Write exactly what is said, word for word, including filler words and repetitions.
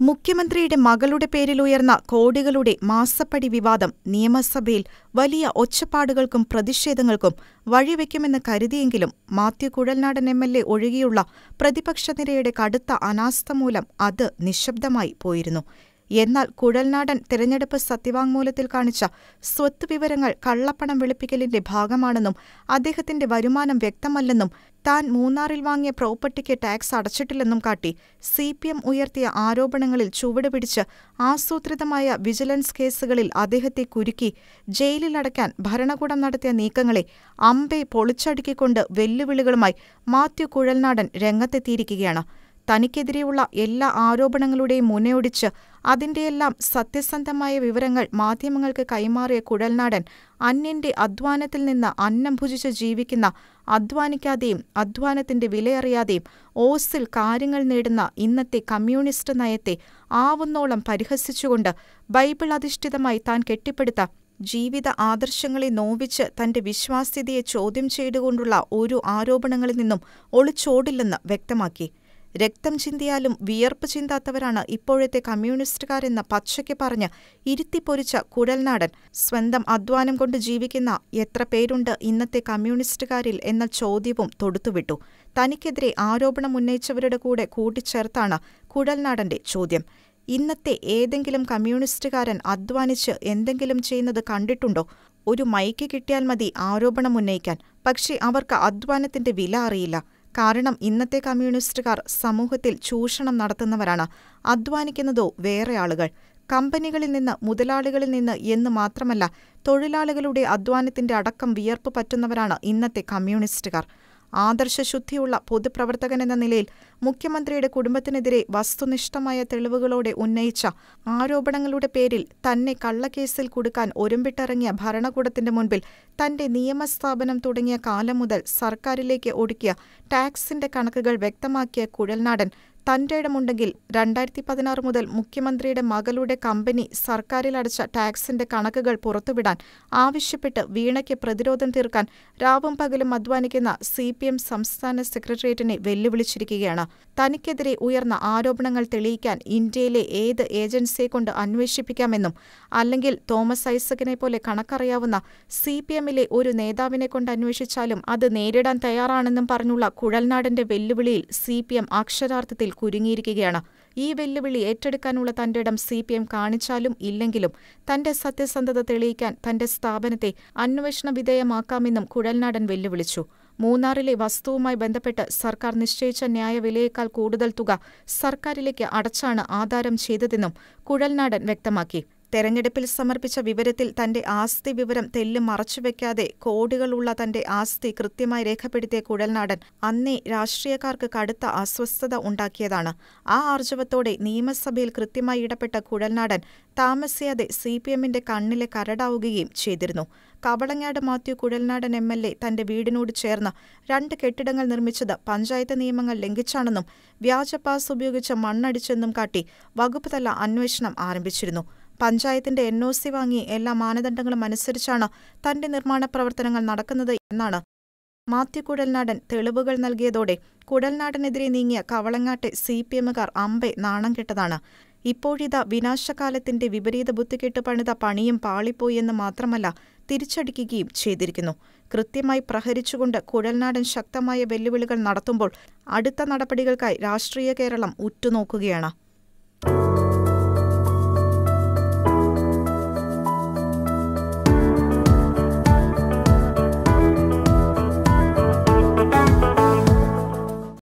മുഖ്യമന്ത്രിയുടെ മകളുടെ പേരിലുയർന്ന കോടികളുടെ മാസപ്പടി വിവാദം നിയമസഭയിൽ വലിയ ഒച്ചപ്പാടുകൾക്കും പ്രതിഷേധങ്ങൾക്കും വഴിവെക്കുമെന്ന് കരുതിയെങ്കിലും Mathew Kuzhalnadan M L A ഒഴികെയുള്ള പ്രതിപക്ഷനിരയുടെ കടുത്ത അനാസ്ഥ മൂലം അത് നിശ്ശബ്ദമായി പോയിരുന്നു. എന്നാൽ കുഴൽനാടൻ തെരഞ്ഞെടുപ്പ് സത്യവാങ്മൂലത്തിൽ കാണിച്ച സ്വത്ത് വിവരങ്ങൾ കള്ളപ്പണം വെളുപ്പിക്കലിന്റെ ഭാഗമാണെന്നും അദ്ദേഹത്തിന്റെ വരുമാനം വ്യക്തമല്ലെന്നും താൻ മൂന്നാറിൽ വാങ്ങിയ പ്രോപ്പർട്ടിക്ക് ടാക്സ് അടച്ചിട്ടില്ലെന്നും കാട്ടി സി പി എം ഉയർത്തിയ ആരോപണങ്ങളിൽ ചുവടുപിടിച്ച് ആസൂത്രിതമായ വിജിലൻസ് കേസുകളിൽ അദ്ദേഹത്തെ കുരുക്കി ജയിലിലടയ്ക്കാൻ ഭരണകൂടം നടത്തിയ നീക്കങ്ങളെ അമ്പെ പൊളിച്ചടുക്കിക്കൊണ്ട് വെല്ലുവിളികളുമായി മാത്യു കുഴൽനാടൻ രംഗത്തെത്തിയിരിക്കുകയാണ്. തനിക്കെതിരെയുള്ള എല്ലാ ആരോപണങ്ങളുടെയും മുനയൊടിച്ച് അതിന്റെയെല്ലാം സത്യസന്ധമായ വിവരങ്ങൾ മാധ്യമങ്ങൾക്ക് കൈമാറിയ കുഴൽനാടൻ അന്യന്റെ അധ്വാനത്തിൽ നിന്ന് അന്നം ഭുജിച്ച് ജീവിക്കുന്ന, അധ്വാനിക്കാതെയും അധ്വാനത്തിന്റെ വിലയറിയാതെയും ഓസിൽ കാര്യങ്ങൾ നേടുന്ന ഇന്നത്തെ കമ്മ്യൂണിസ്റ്റ് നയത്തെ ആവുന്നോളം പരിഹസിച്ചുകൊണ്ട് ബൈബിൾ അധിഷ്ഠിതമായി താൻ കെട്ടിപ്പടുത്ത ജീവിത ആദർശങ്ങളെ നോവിച്ച് തന്റെ വിശ്വാസ്യതയെ ചോദ്യം ചെയ്തുകൊണ്ടുള്ള ഒരു ആരോപണങ്ങളിൽ നിന്നും ഒളിച്ചോടില്ലെന്ന് വ്യക്തമാക്കി. രക്തം ചിന്തിയാലും വിയർപ്പ് ചിന്താത്തവരാണ് ഇപ്പോഴത്തെ കമ്മ്യൂണിസ്റ്റുകാരെന്ന പച്ചയ്ക്ക് പറഞ്ഞ് ഇരുത്തിപ്പൊരിച്ച കുഴൽനാടൻ സ്വന്തം അധ്വാനം കൊണ്ട് ജീവിക്കുന്ന എത്ര പേരുണ്ട് ഇന്നത്തെ കമ്മ്യൂണിസ്റ്റുകാരിൽ എന്ന ചോദ്യവും തൊടുത്തുവിട്ടു. തനിക്കെതിരെ ആരോപണമുന്നയിച്ചവരുടെ കൂടെ കൂട്ടിച്ചേർത്താണ് കുഴൽനാടന്റെ ചോദ്യം. ഇന്നത്തെ ഏതെങ്കിലും കമ്മ്യൂണിസ്റ്റുകാരൻ അധ്വാനിച്ച് എന്തെങ്കിലും ചെയ്യുന്നത് കണ്ടിട്ടുണ്ടോ? ഒരു മൈക്ക് കിട്ടിയാൽ മതി ആരോപണമുന്നയിക്കാൻ. പക്ഷേ അവർക്ക് അധ്വാനത്തിന്റെ വില അറിയില്ല. കാരണം ഇന്നത്തെ കമ്മ്യൂണിസ്റ്റുകാർ സമൂഹത്തിൽ ചൂഷണം നടത്തുന്നവരാണ്. അധ്വാനിക്കുന്നതോ വേറെ ആളുകൾ. കമ്പനികളിൽ നിന്ന്, മുതലാളികളിൽ നിന്ന് എന്ന് മാത്രമല്ല, തൊഴിലാളികളുടെ അധ്വാനത്തിന്റെ അടക്കം വിയർപ്പ് പറ്റുന്നവരാണ് ഇന്നത്തെ കമ്മ്യൂണിസ്റ്റുകാർ. ആദർശശുദ്ധിയുള്ള പൊതുപ്രവർത്തകനെന്ന നിലയിൽ മുഖ്യമന്ത്രിയുടെ കുടുംബത്തിനെതിരെ വസ്തുനിഷ്ഠമായ തെളിവുകളോടെ ഉന്നയിച്ച ആരോപണങ്ങളുടെ പേരിൽ തന്നെ കള്ളക്കേസിൽ കുടുക്കാൻ ഒരുമ്പിട്ടിറങ്ങിയ ഭരണകൂടത്തിന്റെ മുൻപിൽ തന്റെ നിയമസ്ഥാപനം തുടങ്ങിയ കാലം മുതൽ സർക്കാരിലേക്ക് ഒടുക്കിയ ടാക്സിന്റെ കണക്കുകൾ വ്യക്തമാക്കിയ കുഴൽനാടൻ തന്റെ ഇടമുണ്ടെങ്കിൽ രണ്ടായിരത്തി പതിനാറ് മുതൽ മുഖ്യമന്ത്രിയുടെ മകളുടെ കമ്പനി സർക്കാരിൽ അടച്ച ടാക്സിന്റെ കണക്കുകൾ പുറത്തുവിടാൻ ആവശ്യപ്പെട്ട് വീണയ്ക്ക് പ്രതിരോധം തീർക്കാൻ രാവും പകലും അധ്വാനിക്കുന്ന സി പി എം സംസ്ഥാന സെക്രട്ടേറിയറ്റിനെ വെല്ലുവിളിച്ചിരിക്കുകയാണ്. തനിക്കെതിരെ ഉയർന്ന ആരോപണങ്ങൾ തെളിയിക്കാൻ ഇന്ത്യയിലെ ഏത് ഏജൻസിയെക്കൊണ്ട് അന്വേഷിപ്പിക്കാമെന്നും അല്ലെങ്കിൽ തോമസ് ഐസക്കിനെ പോലെ കണക്കറിയാവുന്ന സി പി എമ്മിലെ ഒരു നേതാവിനെക്കൊണ്ട് അന്വേഷിച്ചാലും അത് നേരിടാൻ തയ്യാറാണെന്നും പറഞ്ഞുള്ള കുഴൽനാടന്റെ വെല്ലുവിളിയിൽ സി പി എം അക്ഷരാർത്ഥത്തിൽ കുരുങ്ങിയിരിക്കുകയാണ്. ഈ വെല്ലുവിളി ഏറ്റെടുക്കാനുള്ള തന്റെ ഇടം സി പി എം കാണിച്ചാലും ഇല്ലെങ്കിലും തന്റെ സത്യസന്ധത തെളിയിക്കാൻ തന്റെ സ്ഥാപനത്തെ അന്വേഷണ വിധേയമാക്കാമെന്നും കുഴൽനാടൻ വെല്ലുവിളിച്ചു. മൂന്നാറിലെ വസ്തുവുമായി ബന്ധപ്പെട്ട് സർക്കാർ നിശ്ചയിച്ച ന്യായവിലയേക്കാൾ കൂടുതൽ തുക സർക്കാരിലേക്ക് അടച്ചാണ് ആധാരം ചെയ്തതെന്നും കുഴൽനാടൻ വ്യക്തമാക്കി. തെരഞ്ഞെടുപ്പിൽ സമർപ്പിച്ച വിവരത്തിൽ തന്റെ ആസ്തി വിവരം തെല്ല് മറച്ചുവെക്കാതെ കോടികളുള്ള തന്റെ ആസ്തി കൃത്യമായി രേഖപ്പെടുത്തിയ കുഴൽനാടൻ അന്നേ രാഷ്ട്രീയക്കാർക്ക് കടുത്ത അസ്വസ്ഥത ഉണ്ടാക്കിയതാണ്. ആ ആർജവത്തോടെ നിയമസഭയിൽ കൃത്യമായി ഇടപെട്ട കുഴൽനാടൻ താമസിയാതെ സി പി എമ്മിന്റെ കണ്ണിലെ കരടാവുകയും ചെയ്തിരുന്നു. Kavalangad Mathew Kuzhalnadan M L A തന്റെ വീടിനോട് ചേർന്ന് രണ്ട് കെട്ടിടങ്ങൾ നിർമ്മിച്ചത് പഞ്ചായത്ത് നിയമങ്ങൾ ലംഘിച്ചാണെന്നും വ്യാജ പാസ് ഉപയോഗിച്ച് മണ്ണടിച്ചെന്നും കാട്ടി വകുപ്പ് തല അന്വേഷണം ആരംഭിച്ചിരുന്നു. പഞ്ചായത്തിന്റെ എൻ ഒ സി വാങ്ങി എല്ലാ മാനദണ്ഡങ്ങളും അനുസരിച്ചാണ് തന്റെ നിർമ്മാണ പ്രവർത്തനങ്ങൾ നടക്കുന്നത് എന്നാണ് മാത്യു കുഴൽനാടൻ തെളിവുകൾ നൽകിയതോടെ കുഴൽനാടനെതിരെ നീങ്ങിയ കവളങ്ങാട്ടെ സി പി എമ്മുകാർ അമ്പെ നാണം കെട്ടതാണ്. ഇപ്പോഴിതാ വിനാശകാലത്തിന്റെ വിപരീത ബുദ്ധികെട്ട് പണിത പണിയും പാളിപ്പോയെന്ന് മാത്രമല്ല, തിരിച്ചടിക്കുകയും ചെയ്തിരിക്കുന്നു. കൃത്യമായി പ്രഹരിച്ചുകൊണ്ട് കുഴൽനാടൻ ശക്തമായ വെല്ലുവിളികൾ നടത്തുമ്പോൾ അടുത്ത നടപടികൾക്കായി രാഷ്ട്രീയ കേരളം ഉറ്റുനോക്കുകയാണ്.